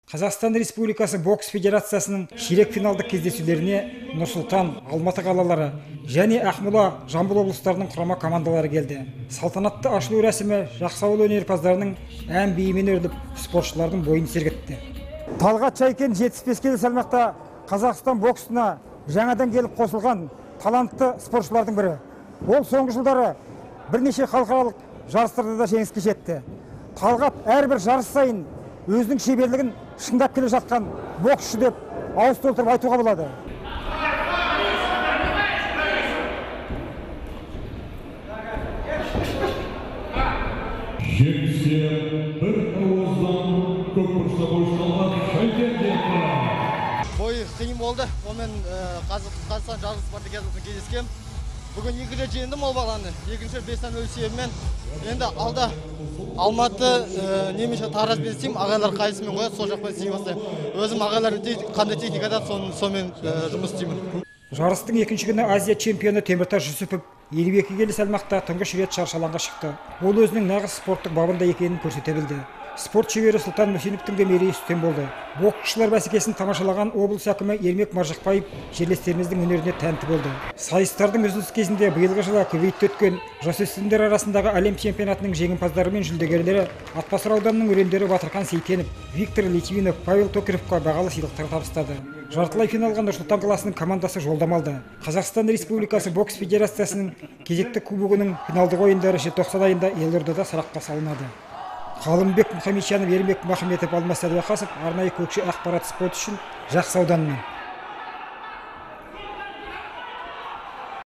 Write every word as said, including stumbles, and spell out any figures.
Қазақстан Республикасы бокс федерациясының ширек финалдық кездесулеріне Нұр-Сұлтан, Алматы қалалары және Ақмола, Жамбыл облыстарының құрама командалары келді. Салтанатты ашылу рәсімі Жақсауыл өнерпаздарының ән биімен өріліп, спортшылардың бойын сергітті. Талғат Шайкен жетпіс бес келі салмақта Қазақстан боксына жаңадан келіп қосылған талантты спортшылардың бірі. Ол соңғы жылдары бірнеше халықаралық жарыстарда да жеңіске жетті. Талғат әрбір жарыс сайын өзінің шеберлігін шыңдап келе жатқан боксшы деп ауыз толтырып айтуға болады. Жеңіске бір ауыздан көп бұрышта бойшылған Шайкен жетті. Бойы қиын болды. Онымен Қазақстан жарыс спартакиадасында кездескем. Бүгін екі рет жеңдім ол баланы. Екінші бестен өлсеуімен. Енді алда Алматы, немесе Тараз бестеймін, ағайлар қайсымен қояды, сол жақпен істей бастаймын. Өзім ағайлар қандай техникада сонымен жұмыс істеймін. Жарыстың екінші күні Азия чемпионы Теміртас Жүсіпов елу екі келі салмақта тұңғыш рет шаршы алаңға шықты. Ол өзінің нағыз спорттық бабында екенін көрсете білді. Спорт шебері Сұлтан Мүсеновтің де мерейі үстем болды. Боксшылар бәсекесін тамашалаған облыс әкімі Ермек Маржықпаев жерлестеріміздің өнеріне тәнті болды. Сайыстардың үзіліс кезінде биылғы жылы Кувейтте өткен жасөспірімдер арасындағы әлем чемпионатының жеңімпаздары мен жүлдегерлері Атбасар ауданының өрендері Батырхан Сейтенов, Виктор Литвинов, Павел Токаревқа бағалы сыйлықтар табыстады. Жартылай финалға Нұр-Сұлтан қаласының командасы жолдама алды. Қазақстан Республикасы бокс федерациясының кезекті кубогының финалдық ойындары желтоқсан айында Елордада сарапқа салынады. Қалымбек Мұхамеджанов, Ермек Махметов, Алмас Сәдуақасов, арнайы көкше ақпарат спорт үшін Жақсы ауданынан.